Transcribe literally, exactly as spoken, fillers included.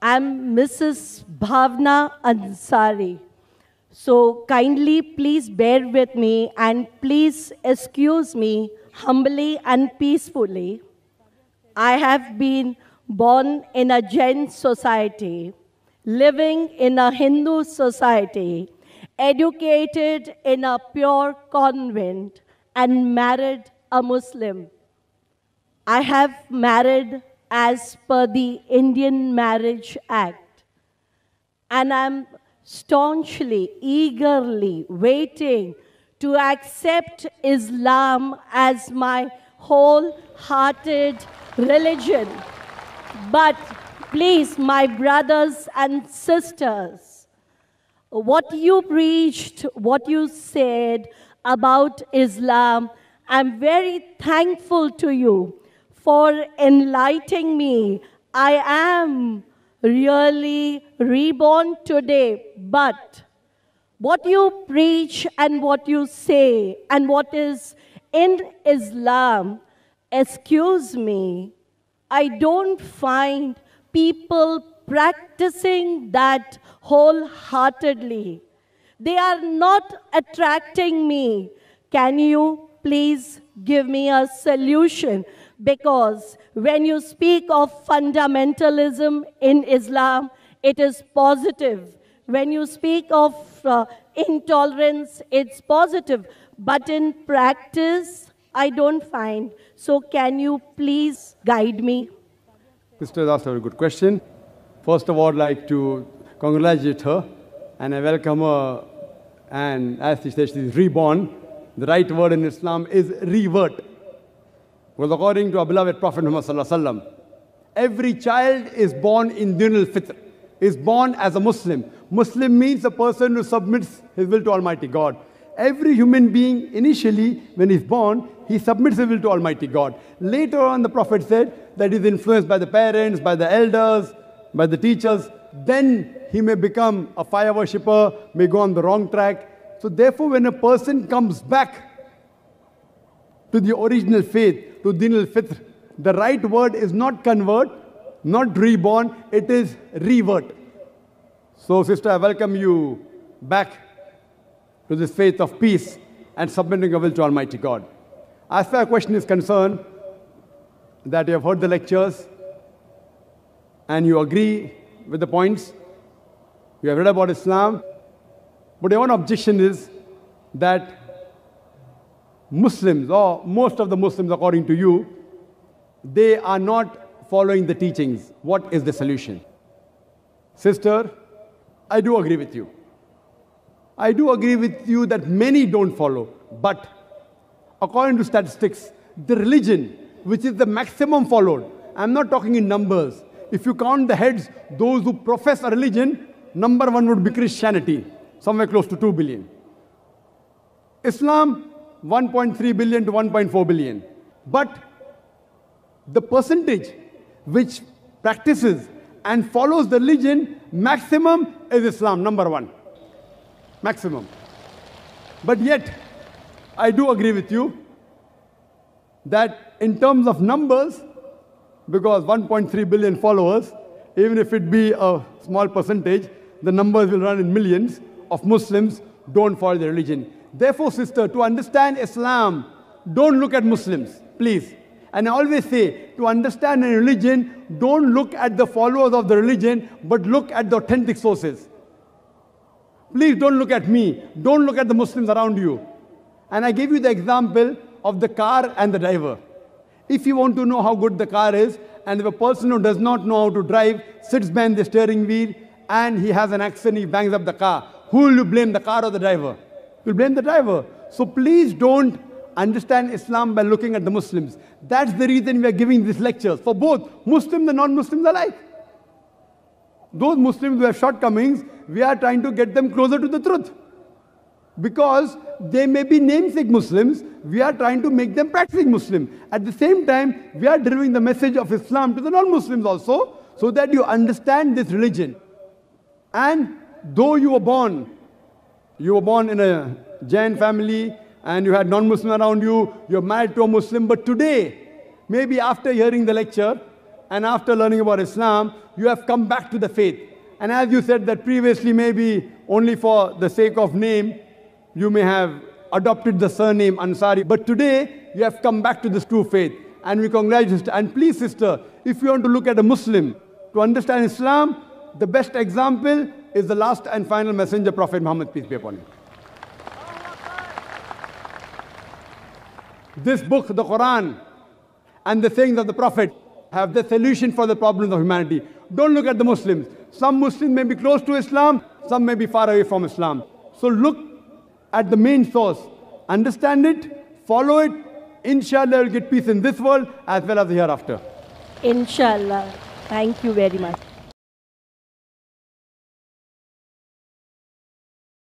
I'm Missus Bhavna Ansari. So kindly please bear with me and please excuse me humbly and peacefully. I have been born in a Jain society, living in a Hindu society, educated in a pure convent, and married a Muslim. I have married as per the Indian Marriage Act, and I'm staunchly, eagerly waiting to accept Islam as my wholehearted religion. But please, my brothers and sisters, what you preached, what you said about Islam, I'm very thankful to you for enlightening me. I am really reborn today, but what you preach and what you say and what is in Islam, excuse me, I don't find people practicing that wholeheartedly. They are not attracting me. Can you please give me a solution? Because when you speak of fundamentalism in Islam, it is positive. When you speak of uh, intolerance, it's positive. But in practice, I don't find. So can you please guide me? Sister asked a very good question. First of all, I'd like to congratulate her and I welcome her. And as she says, she is reborn. The right word in Islam is revert. Because according to our beloved Prophet Muhammad Sallallahu Alaihi Wasallam, every child is born in Din al-Fitr, is born as a Muslim. Muslim means a person who submits his will to Almighty God. Every human being, initially, when he's born, he submits his will to Almighty God. Later on, the Prophet said that he's influenced by the parents, by the elders, by the teachers. Then he may become a fire worshipper, may go on the wrong track. So therefore, when a person comes back to the original faith, to Din al-Fitr, the right word is not convert, not reborn, it is revert. So sister, I welcome you back to this faith of peace and submitting your will to Almighty God. As far as question is concerned, that you have heard the lectures and you agree with the points, you have read about Islam, but your one objection is that Muslims, or most of the Muslims according to you, they are not following the teachings. What is the solution? Sister, I do agree with you. I do agree with you that many don't follow. But according to statistics, the religion, which is the maximum followed, I'm not talking in numbers. If you count the heads, those who profess a religion, number one would be Christianity, somewhere close to two billion. Islam, one point three billion to one point four billion. But the percentage which practices and follows the religion, maximum is Islam, number one. Maximum. But yet, I do agree with you that in terms of numbers, because one point three billion followers, even if it be a small percentage, the numbers will run in millions of Muslims don't follow the religion. Therefore, sister, to understand Islam, don't look at Muslims, please. And I always say, to understand a religion, don't look at the followers of the religion, but look at the authentic sources. Please don't look at me. Don't look at the Muslims around you. And I gave you the example of the car and the driver. If you want to know how good the car is, and if a person who does not know how to drive sits behind the steering wheel and he has an accident, he bangs up the car, who will you blame, the car or the driver? You'll blame the driver. So please don't understand Islam by looking at the Muslims. That's the reason we are giving these lectures for both Muslims and non-Muslims alike. Those Muslims who have shortcomings, we are trying to get them closer to the truth. Because they may be namesake Muslims, we are trying to make them practicing Muslim. At the same time, we are delivering the message of Islam to the non-Muslims also, so that you understand this religion. And though you were born, you were born in a Jain family, and you had non-Muslim around you, you're married to a Muslim, but today, maybe after hearing the lecture, and after learning about Islam, you have come back to the faith. And as you said that previously, maybe only for the sake of name, you may have adopted the surname Ansari. But today, you have come back to this true faith. And we congratulate you, sister. And please, sister, if you want to look at a Muslim, to understand Islam, the best example is the last and final messenger, Prophet Muhammad, peace be upon him. This book, the Quran, and the sayings of the Prophet have the solution for the problems of humanity. Don't look at the Muslims. Some Muslims may be close to Islam, some may be far away from Islam. So look at the main source. Understand it, follow it. Inshallah, you'll get peace in this world as well as the hereafter. Inshallah. Thank you very much.